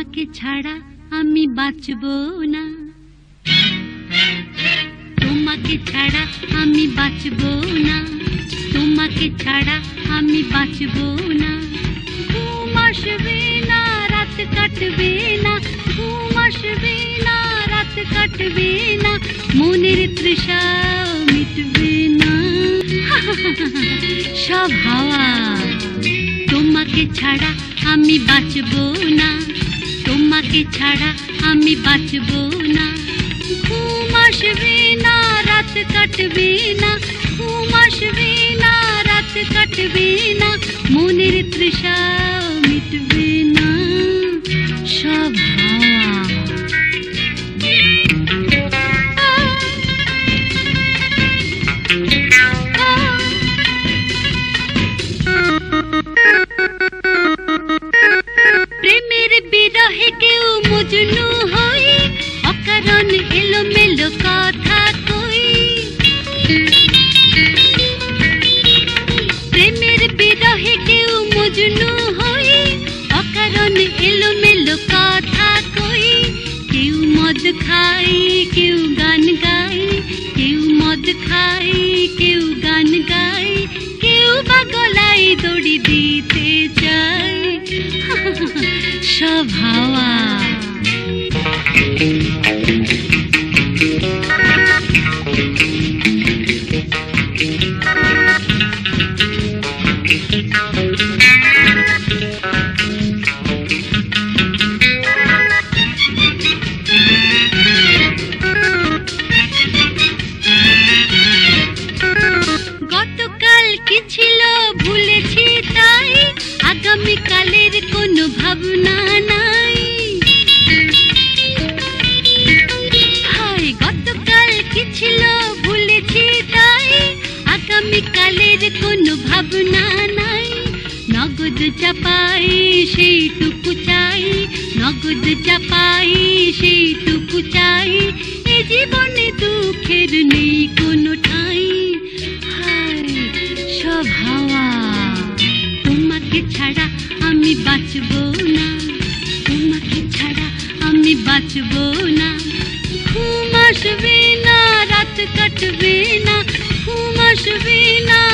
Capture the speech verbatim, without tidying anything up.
তোমাকে ছাড়া আমি বাঁচবো না, তোমাকে ছাড়া আমি বাঁচবো না, তোমাকে ছাড়া আমি বাঁচবো না। ঘুম আসবে না, রাত কাটবে না, ঘুম আসবে না, রাত কাটবে না, মনের তৃষা মিটবে না। সব হাওয়া, তোমাকে ছাড়া আমি বাঁচবো না, তোমাকে ছাড়া আমি বাঁচবো না। ঘুম আসবে না, রাত কাটবে না, ঘুম আসবে না, রাত কাটবে না, মনের তৃষা মিটবে না। সব হাওয়া। প্রেমের বিরহে কেউ মজনু হই, অকারণ এলোমেলো কথা কই। প্রেমের বিরহে কেউ মজনু হই, অকারণ এলোমেলো কথা কই। কেউ মদ খাই, কেউ গান গাই, কেউ মদ খাই, কেউ গান গাই, কেউ বা গলায় দড়ি দিতে চাই। সব হাওয়া। গতকাল কি ছিল ভুলেছি তাই, আগামীকালের কোনো ভাবনা নাই। হায় গতকাল কি ছিল ভুলেছি তাই, আগামীকালের কোনো ভাবনা নাই। নগদ চাপাই সেইটুকু চাই, নগদ চাপাই সেইটুকু চাই, এ জীবনে দুঃখের নেই কোনো ঠাঁই। হায় সব হাওয়া, তোমাকে ছাড়া আমি বাঁচবো না, তোমাকে ছাড়া আমি বাঁচবো না। ঘুম আসবে না, রাত কাটবে না, ঘুম আসবে না,